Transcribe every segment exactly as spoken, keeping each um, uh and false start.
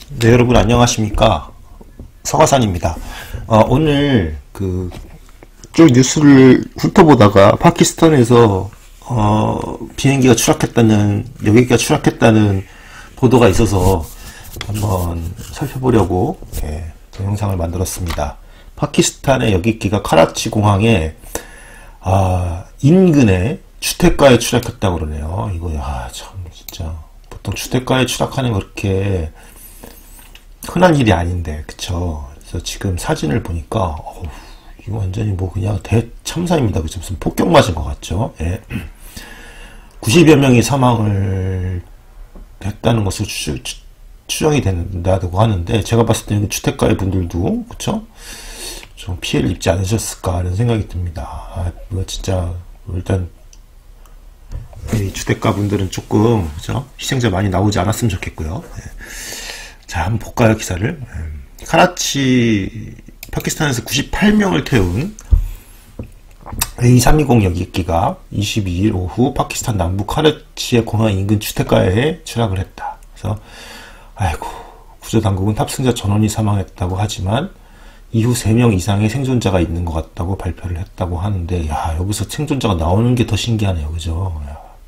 네, 여러분 안녕하십니까? 서가산입니다. 어, 오늘 그 쭉 뉴스를 훑어보다가 파키스탄에서 어, 비행기가 추락했다는, 여객기가 추락했다는 보도가 있어서 한번 살펴보려고 예, 동영상을 만들었습니다. 파키스탄의 여객기가 카라치 공항에 아, 인근에 주택가에 추락했다고 그러네요. 이거 야, 참 진짜 보통 주택가에 추락하는 거 그렇게 흔한 일이 아닌데, 그쵸? 그래서 지금 사진을 보니까 어우, 이거 완전히 뭐 그냥 대참사입니다. 그쵸? 무슨 폭격 맞은 것 같죠? 예. 구십여 명이 사망을 했다는 것으로 추, 추, 추정이 된다고 하는데, 제가 봤을 때는 주택가의 분들도 그쵸? 좀 피해를 입지 않으셨을까 이런 생각이 듭니다. 아, 이거 진짜 일단 이 주택가 분들은 조금 그쵸? 희생자 많이 나오지 않았으면 좋겠고요. 예. 자, 한번 볼까요, 기사를? 카라치, 파키스탄에서 구십팔 명을 태운 에이 삼이공 여객기가 이십이 일 오후 파키스탄 남부 카라치의 공항 인근 주택가에 추락을 했다. 그래서, 아이고, 구조당국은 탑승자 전원이 사망했다고 하지만, 이후 세 명 이상의 생존자가 있는 것 같다고 발표를 했다고 하는데, 야, 여기서 생존자가 나오는 게 더 신기하네요. 그죠?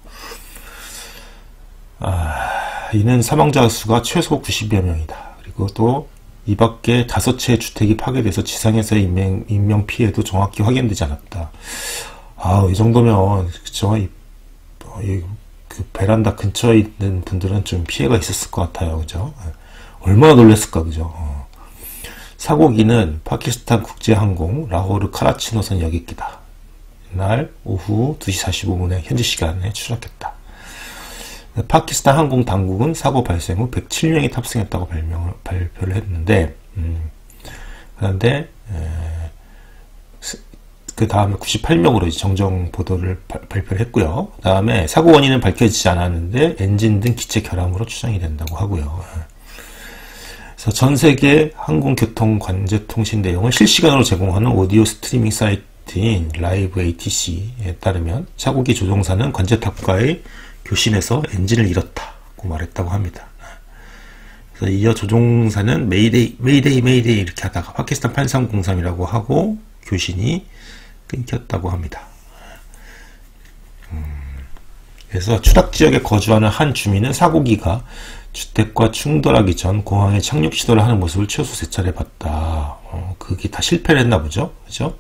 아, 이는 사망자 수가 최소 구십여 명이다. 그리고 또 이 밖에 다섯 채의 주택이 파괴돼서 지상에서의 인명, 인명 피해도 정확히 확인되지 않았다. 아, 이 정도면 그쵸? 이, 이, 그 베란다 근처에 있는 분들은 좀 피해가 있었을 것 같아요. 그죠? 얼마나 놀랐을까, 그죠? 어. 사고기는 파키스탄 국제항공 라호르 카라치 노선 여객기다. 이날 오후 두 시 사십오 분에 현지 시간에 추락했다. 파키스탄 항공 당국은 사고 발생 후 백칠 명이 탑승했다고 발명을, 발표를 했는데, 음, 그런데, 에, 그 다음에 구십팔 명으로 정정 보도를 바, 발표를 했고요. 그 다음에 사고 원인은 밝혀지지 않았는데, 엔진 등 기체 결함으로 추정이 된다고 하고요. 그래서 전 세계 항공교통 관제 통신 내용을 실시간으로 제공하는 오디오 스트리밍 사이트인 라이브 에이티씨에 따르면, 사고기 조종사는 관제탑과의 교신에서 엔진을 잃었다고 말했다고 합니다. 그래서 이어 조종사는 메이데이, 메이데이, 메이데이 이렇게 하다가 파키스탄 팔삼공삼이라고 하고 교신이 끊겼다고 합니다. 음, 그래서 추락 지역에 거주하는 한 주민은 사고기가 주택과 충돌하기 전 공항에 착륙 시도를 하는 모습을 최소 세 차례 봤다. 어, 그게 다 실패를 했나 보죠. 그죠?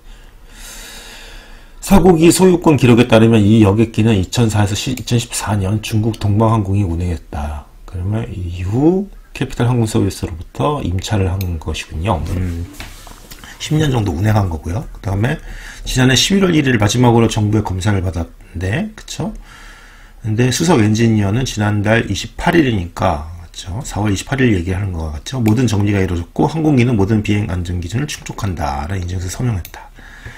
사고기 소유권 기록에 따르면 이 여객기는 이천사에서 이천십사 년 중국 동방항공이 운행했다. 그러면 이후 캐피탈 항공 서비스로부터 임차를 한 것이군요. 음, 십 년 정도 운행한 거고요. 그 다음에 지난해 십일월 일일 마지막으로 정부의 검사를 받았는데, 그쵸? 근데 수석 엔지니어는 지난달 이십팔 일이니까, 그쵸? 사월 이십팔 일 얘기하는 것 같죠? 모든 정비가 이루어졌고, 항공기는 모든 비행 안전 기준을 충족한다. 라는 인증서 서명했다.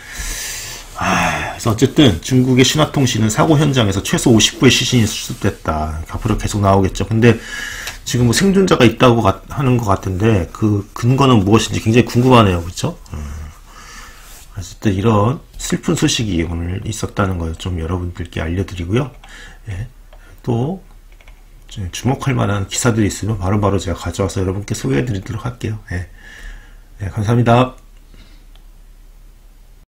아, 그래서 어쨌든 중국의 신화통신은 사고 현장에서 최소 오십 부의 시신이 수습됐다. 앞으로 계속 나오겠죠. 근데 지금 뭐 생존자가 있다고 가, 하는 것 같은데 그 근거는 무엇인지 굉장히 궁금하네요. 그렇죠? 음. 어쨌든 이런 슬픈 소식이 오늘 있었다는 걸 좀 여러분들께 알려드리고요. 예. 또 주목할 만한 기사들이 있으면 바로바로 바로 제가 가져와서 여러분께 소개해드리도록 할게요. 예. 예, 감사합니다.